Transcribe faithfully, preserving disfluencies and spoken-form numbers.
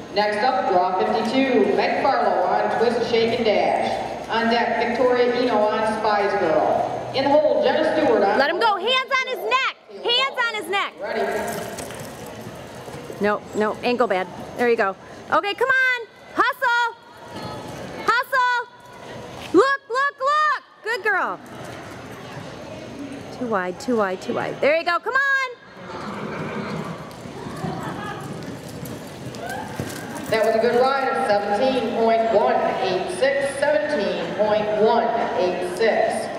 Next up, draw fifty-two, Meg Farlow on Twist, Shake, and Dash. On deck, Victoria Eno on Spies Girl. In the hole, Jenna Stewart on... Let him go. Hands on his neck. Hands on his neck. Ready. No, no, ankle bad. There you go. Okay, come on. Hustle. Hustle. Look, look, look. Good girl. Too wide, too wide, too wide. There you go. Come on. That was a good ride of seventeen point one eight six, seventeen point one eight six.